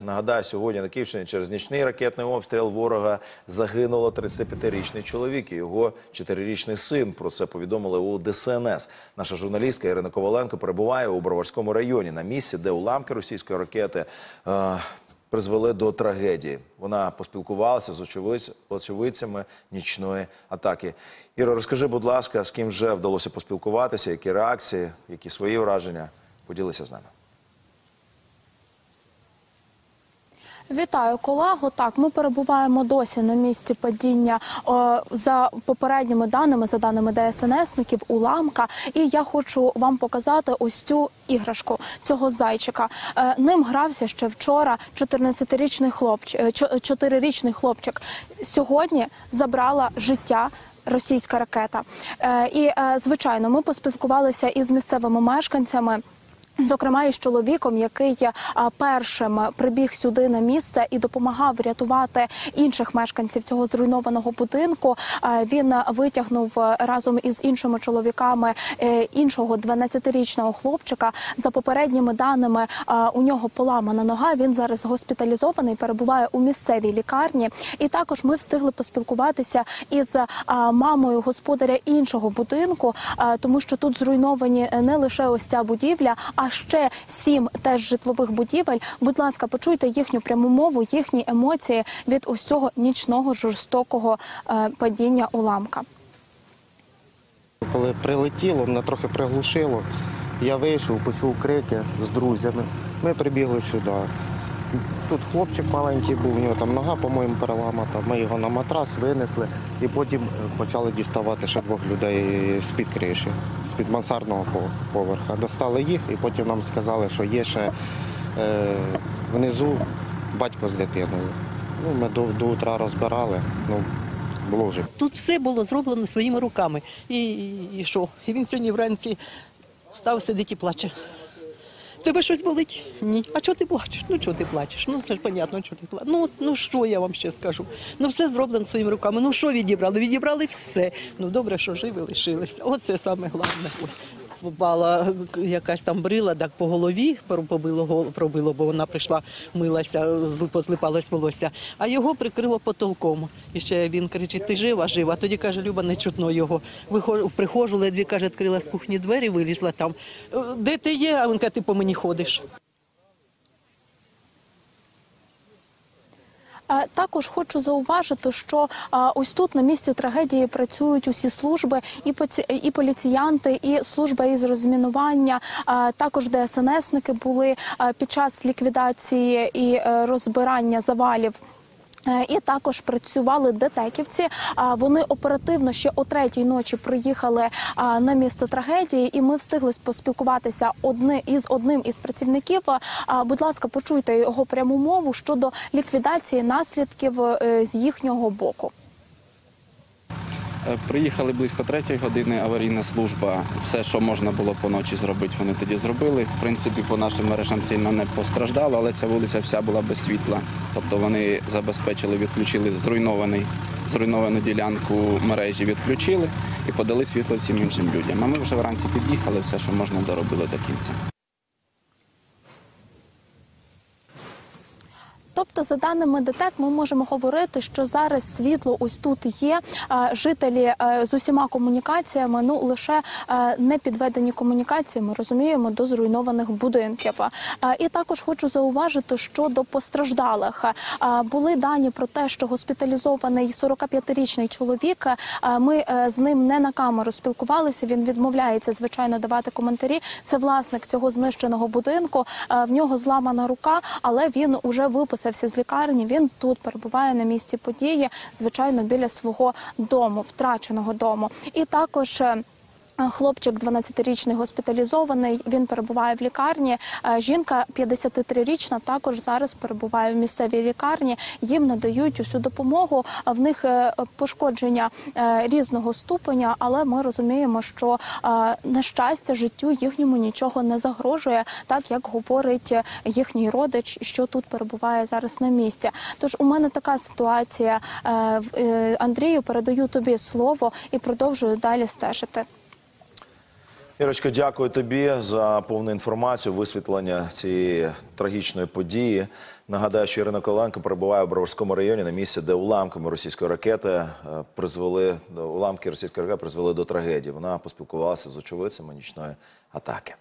Нагадаю, сьогодні на Київщині через нічний ракетний обстріл ворога загинуло 35-річний чоловік і його 4-річний син. Про це повідомили у ДСНС. Наша журналістка Ірина Коваленко перебуває у Броварському районі, на місці, де уламки російської ракети призвели до трагедії. Вона поспілкувалася з очевидцями нічної атаки. Іро, розкажи, будь ласка, з ким вже вдалося поспілкуватися, які реакції, які свої враження? Поділися з нами. Вітаю, колего. Так, ми перебуваємо досі на місці падіння за попередніми даними, за даними ДСНСників, уламка. І я хочу вам показати ось цю іграшку, цього зайчика. Ним грався ще вчора 4-річний хлопчик. Сьогодні забрала життя російська ракета. І, звичайно, ми поспілкувалися із місцевими мешканцями, зокрема із чоловіком, який першим прибіг сюди на місце і допомагав врятувати інших мешканців цього зруйнованого будинку. Він витягнув разом із іншими чоловіками іншого 12-річного хлопчика. За попередніми даними, у нього поламана нога, він зараз госпіталізований, перебуває у місцевій лікарні. І також ми встигли поспілкуватися із мамою господаря іншого будинку, тому що тут зруйновані не лише ось ця будівля, а ще 7 теж житлових будівель. Будь ласка, почуйте їхню пряму мову, їхні емоції від ось цього нічного жорстокого падіння уламка. Коли прилетіло, мене трохи приглушило. Я вийшов, почув крики з друзями. Ми прибігли сюди. Тут хлопчик маленький був, у нього там нога, по-моєму, переламата. Ми його на матрас винесли і потім почали діставати ще 2 людей з-під криші, з-під мансардного поверха. Достали їх і потім нам сказали, що є ще внизу батько з дитиною. Ми до утра розбирали, було вже. Тут все було зроблено своїми руками. І що? І він сьогодні вранці встав, сидить і плаче. Тебе щось болить? Ні. А чого ти плачеш? Ну, чого ти плачеш? Ну, це ж понятно, чого ти плачеш. Ну, що я вам ще скажу? Ну, все зроблено своїми руками. Ну, що відібрали? Відібрали все. Ну, добре, що живі лишилися. Оце саме головне. Попала якась там брила, так по голові пробило, бо вона прийшла, милася, позлипалось волосся, а його прикрило потолком. І ще він кричить: ти жива, жива. А тоді, каже, Люба, не чутно його. Приходжу, ледві, каже, відкрила з кухні двері, вилізла там. Де ти є? А він каже, ти по мені ходиш. Також хочу зауважити, що ось тут на місці трагедії працюють усі служби, і поліціянти, і служба із розмінування, також ДСНСники були під час ліквідації і розбирання завалів. І також працювали детективці. Вони оперативно ще о 3-й ночі приїхали на місце трагедії, і ми встигли поспілкуватися одним із працівників. Будь ласка, почуйте його пряму мову щодо ліквідації наслідків з їхнього боку. Приїхали близько 3-ї години, аварійна служба. Все, що можна було по ночі зробити, вони тоді зробили. В принципі, по нашим мережам сильно не постраждало, але ця вулиця вся була без світла. Тобто вони забезпечили, відключили зруйновану ділянку мережі, відключили і подали світло всім іншим людям. А ми вже вранці під'їхали, все, що можна, доробили до кінця. Тобто, за даними ДТЕК, ми можемо говорити, що зараз світло ось тут є. Жителі з усіма комунікаціями, лише не підведені комунікації, ми розуміємо, до зруйнованих будинків. І також хочу зауважити щодо постраждалих. Були дані про те, що госпіталізований 45-річний чоловік, ми з ним не на камеру спілкувалися, він відмовляється, звичайно, давати коментарі. Це власник цього знищеного будинку, в нього зламана рука, але він уже виписався з лікарні, він тут перебуває на місці події, звичайно, біля свого дому, втраченого дому. І також хлопчик 12-річний госпіталізований, він перебуває в лікарні. Жінка 53-річна також зараз перебуває в місцевій лікарні. Їм надають усю допомогу. В них пошкодження різного ступеня, але ми розуміємо, що, на щастя, життю їхньому нічого не загрожує, так як говорить їхній родич, що тут перебуває зараз на місці. Тож у мене така ситуація. Андрію, передаю тобі слово і продовжую далі стежити. Ірочка, дякую тобі за повну інформацію, висвітлення цієї трагічної події. Нагадаю, що Ірина Коваленко перебуває у Броварському районі на місці, де уламки російської ракети призвели до трагедії. Вона поспілкувалася з очевидцями нічної атаки.